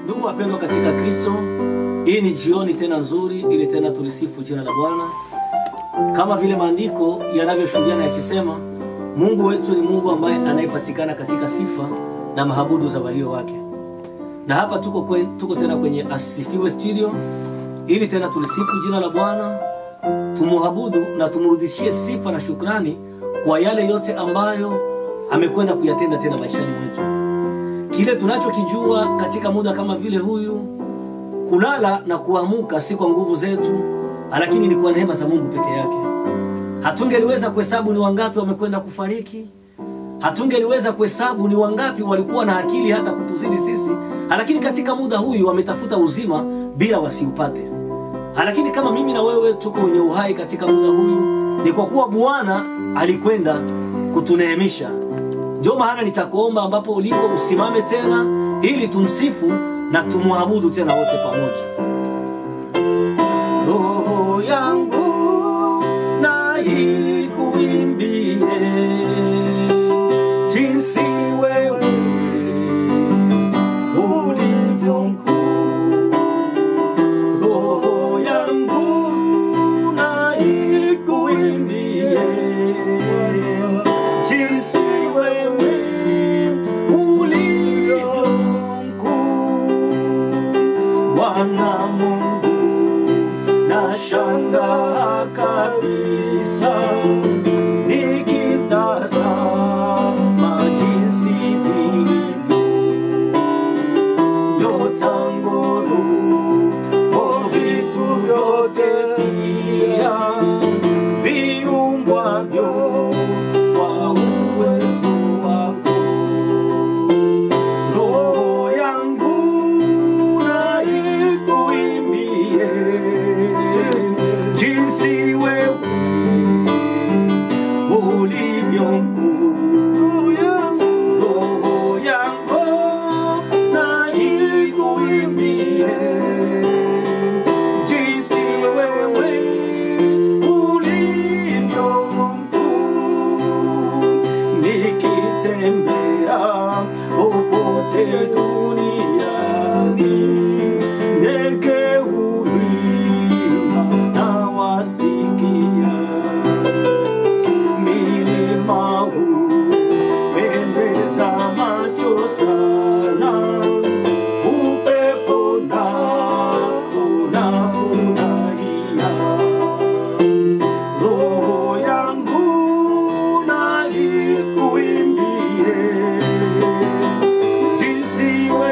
Ndugu wapendwa katika Kristo, hii ni jioni tena nzuri ili tena tulisifu jina la Bwana. Kama vile maandiko yanavyoshuhudia yakisema, Mungu wetu ni Mungu ambaye anayepatikana katika sifa na mahabudu za walio wake. Na hapa tuko tena kwenye Asifiwe Studio ili tena tulisifu jina la Bwana, tumuabudu na tumrudishie sifa na shukrani kwa yale yote ambayo amekwenda kuyatenda tena maishani mwetu. Kile tunachokijua katika muda kama vile huyu, kulala na kuamuka si kwa nguvu zetu, lakini ni kwa neema za Mungu peke yake. Hatungeliweza kuhesabu ni wangapi wamekwenda kufariki. Hatungeliweza kuhesabu ni wangapi walikuwa na akili hata kutuzidi sisi, lakini katika muda huyu wametafuta uzima bila wasiupate. Lakini kama mimi na wewe tuko wenye uhai katika muda huyu, ni kwa kuwa Bwana alikwenda kutuneemisha. Ndio maana nitakuomba ambapo ulipo usimame tena ili tumsifu na tumuabudu tena wote pamoja. Roho yangu na ikuimbie jinsi wewe ulivyo mkuu. Roho yangu na ikuimbie jinsi wewe ulivyo mkuu. Bwana Mungu, nashangaa kabisa nikitazama jinsi vilivyo yotanguru kwa vitu vyote pia viumbwavyo kwa uwezo wako. Roho yangu na ikuimbie jinsi wewe ulivyo mkuu. Roho yangu na ikuimbie jinsi wewe ulivyo mkuu. Nikitembea popote duniani, ndege huimba na wasikia. Milima hupendeza macho sana, upepo nao unafurahia. Roho yangu na ikuimbie jinsi wewe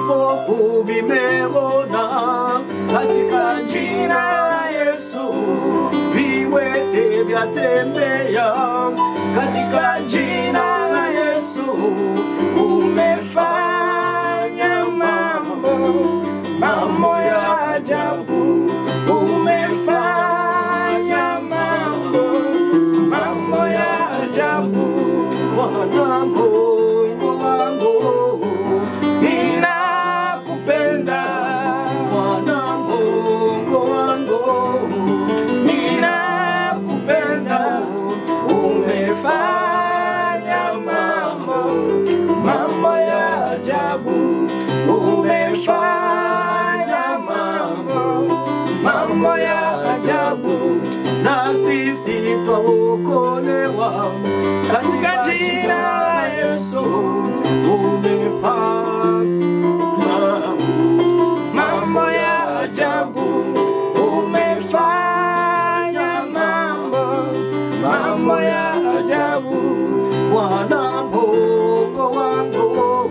vipofu vimeona, katika jina la Yesu viwete vyatembea, katika jina la Yesu umefanya mambo ya ajabu, umefanya mambo ya ajabu. Bwana Mungu wangu, ninakupenda. Bwana Mungu wangu, ninakupenda. Umefanya mambo ya ajabu, umefanya mambo ya ajabu, na sisi twaokolewa katika jina la Yesu. Umefanya mambo ya ajabu, umefanya mambo ya ajabu. Bwana Mungu wangu,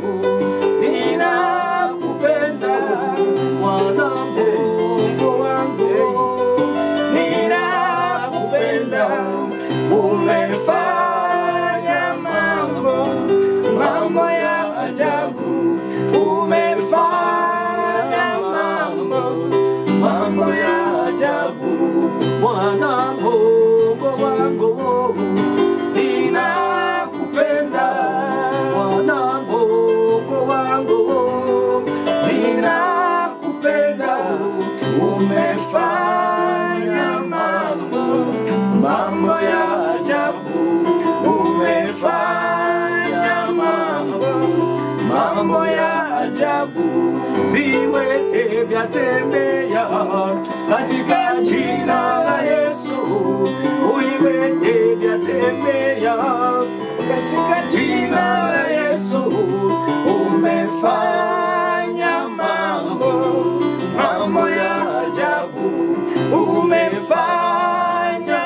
ninakupenda. Bwana Mungu wangu, ninakupenda. Umefanya mambo ya ajabu, umefanya mambo ya ajabu. Bwana Mungu wangu, ninakupenda. Bwana Mungu wangu, ninakupenda. Umefanya mambo ya ajabu, umefanya mambo ya ajabu. Viwete vyatembea katika jina la Yesu, viwete vyatembea katika jina la Yesu. Umefanya mambo ya ajabu, umefanya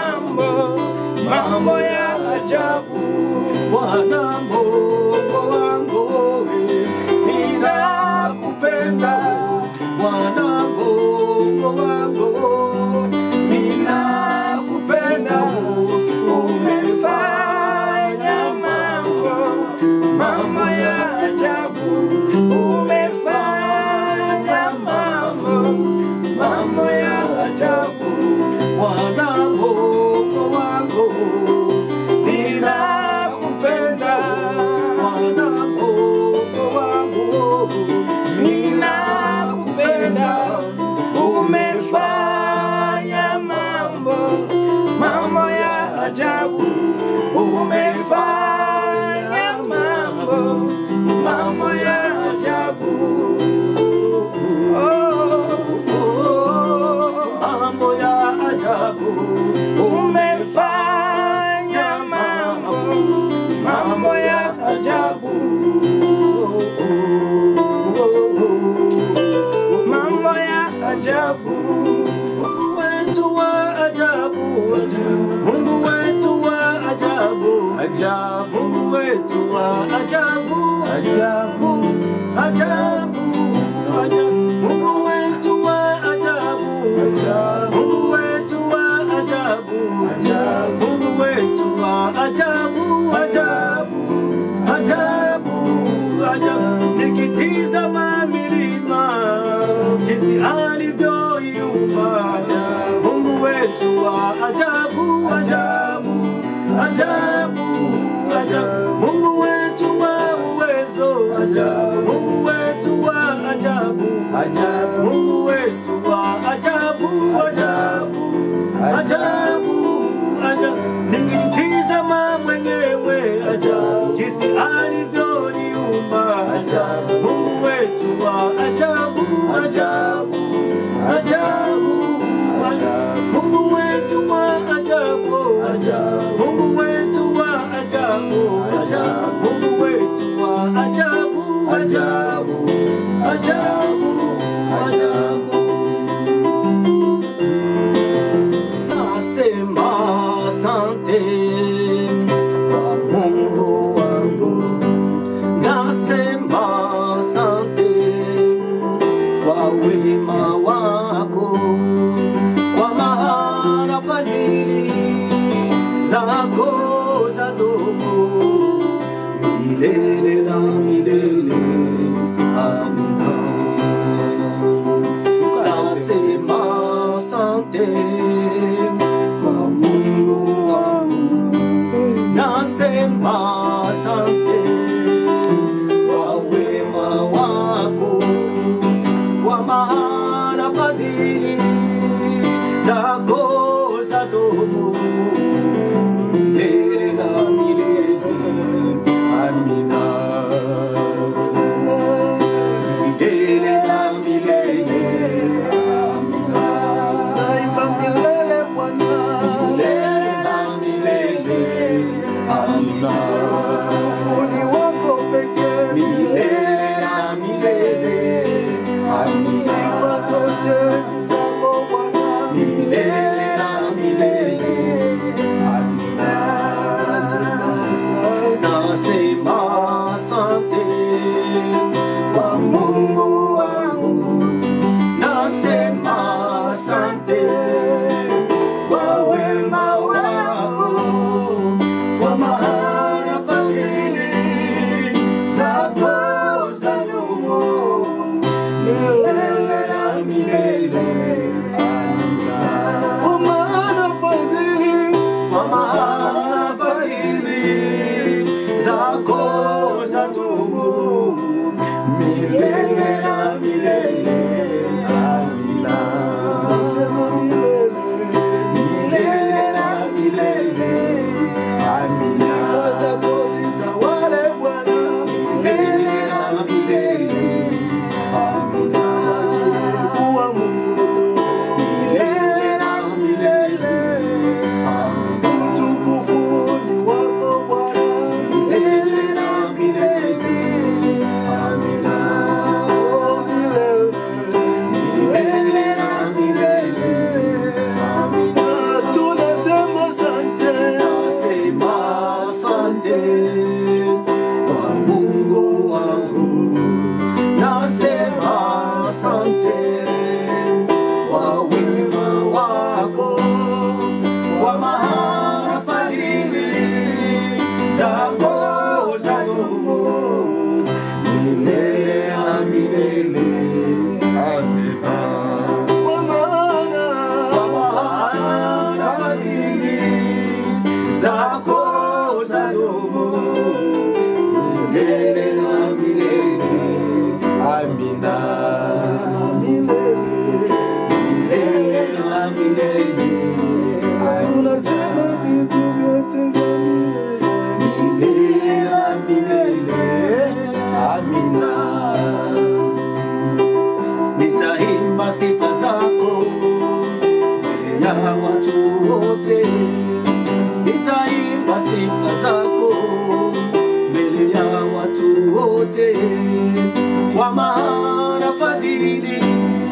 mambo ya ajabu. Bwana Mungu wangu, ninakupenda. Bwana Mungu wangu, ninakupenda. Umefanya mambo ya ajabu, umefanya mambo ya ajabu. Bwana Mungu wangu, ninakupenda. Bwana Mungu wangu, ninakupenda. Umefanya mambo ya ajabu, umefanya mambo ya ajabu. Mambo ya ajabu, umefanya mambo ya ajabu. Mambo ya ajabu. Mungu wetu wa ajabu, Mungu wetu wa ajabu, Mungu wetu wa ajabu, ajabu. Mungu wetu wa ajabu, Mungu wetu wa ajabu, Mungu wetu wa ajabu, ajabu. Nikitizama milima jinsi alivyoiumba, Mungu wetu wa ajabu, Mungu wetu wa uwezo, Mungu wetu wa ajabu, Mungu wetu wa ajabu, nikitizama mwenyewe jinsi alivyoniumba, Mungu wetu wa ajabu, Mungu wetu wa ajabu, Mungu wetu wa ajabu, Mungu wetu wa ajabu, ajabu. Nasema asante kwa Mungu wangu, nasema asante wema wako, kwa maana fadhili zako zadumu milele na milele. Amina. Nasema asante kwa Mungu wangu, nasema asante kwa wema wako, kwa maana fadhili zako zadumu milele na milele. Amina. Milele na milele. Amina. Naimba milele Bwana, milele na milele. Amina. Ufuni wako pekee milele na milele. Amina. Sifa zote ni zako Bwana, milele na milele. Amina. Nasema asante kwa Mungu wangu, nasema asante kwa wema wako, kwa maana fadhili zako zadumu milele na milele. Amina. Kwa maana fadhili, kwa maana fadhili zako zadumu milele na milele. Amina. Nasema milele, milele na milele. Amina. Sifa zako zitawale Bwana, milele na milele. Amina. Kuwa Mungu milele na milele. Amina. Utukufu ni wako Bwana, milele na milele. Amina. Oh, milele, milele na milele. Amina. Tunasema asante, nasema asante kwa Mungu wangu, nasema asante kwa wema wako, kwa maana fadhili zako zadumu milele na milele. Amina. Kwa maana fadhili zako zadumu milele na milele. Amina. Milele na milele. Tunasema vitu vyote vya milele na milele. Amina. Nitaimba sifa zako mbele ya watu wote, nitaimba sifa zako mbele ya watu wote, kwa maana fadhili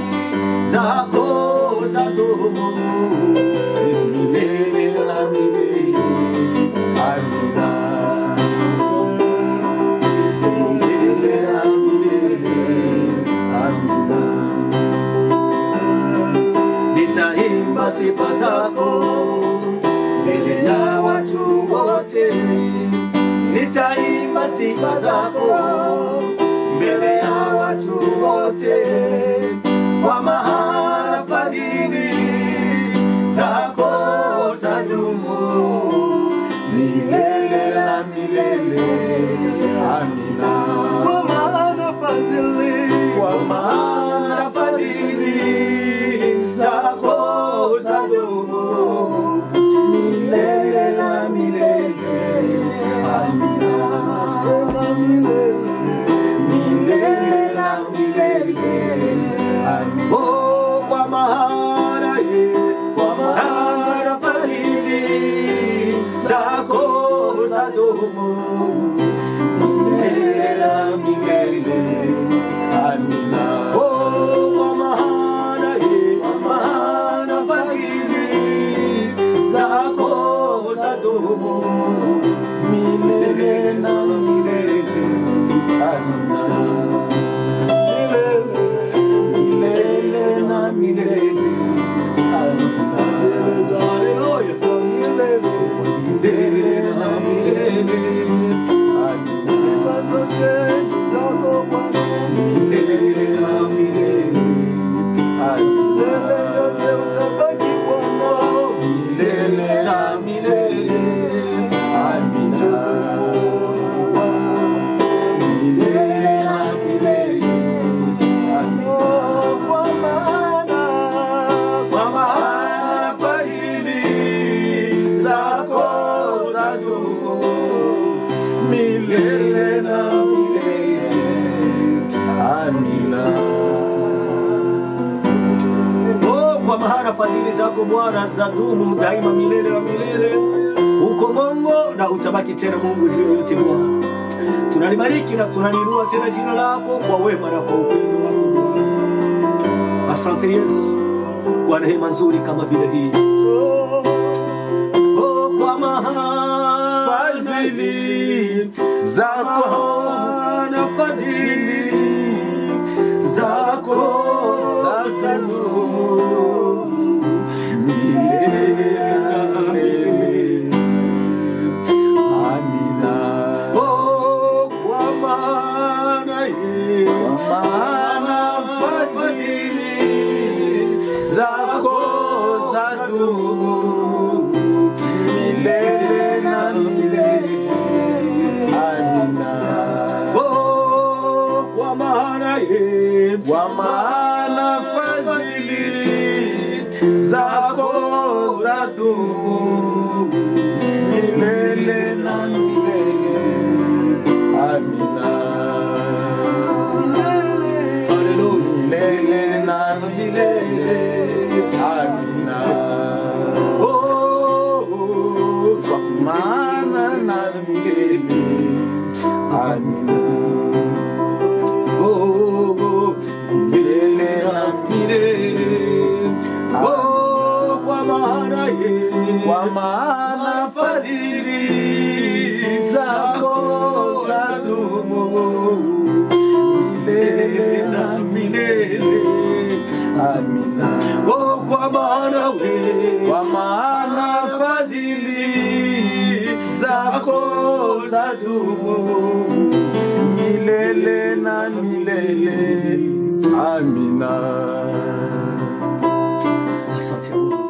zako zadumu milele na milele. Amina. Milele na milele. Amina. Nitaimba sifa zako mbele ya watu wote, nitaimba sifa zako mbele ya watu wote, kwa maana fadhili zako zadumu milele na milele. Amina. Kwa maana fadhili, kwa maana fadhili zako zadumu milele na milele. Amina. Nasema milele, milele na milele. amina. Oh, kwa maana fadhili zako Bwana zadumu daima milele na milele. Uko Mungu na utabaki tena Mungu juu yote Bwana. Tunalibariki na tunaliinua tena jina lako kwa wema na kwa upendo wako Bwana. Asante Yesu kwa neema nzuri kama vile hii. Oh, kwa maana fadhili zako na fadhili zako zadumu milele na milele. amina. Oh, kwa maana fadhili zako zadumu milele na milele. Amina. oh, kwa maana fadhili zako zadumu milele na milele. Amina. Hallelujah. Milele na milele. Amina. Kwa maana na milele. Amina. Milele na milele. Oh, kwa maana fadhili zako zadumu milele na milele. Amina. oh, kwa maana fadhili zako zadumu milele na milele. Amina. Asante Bwana.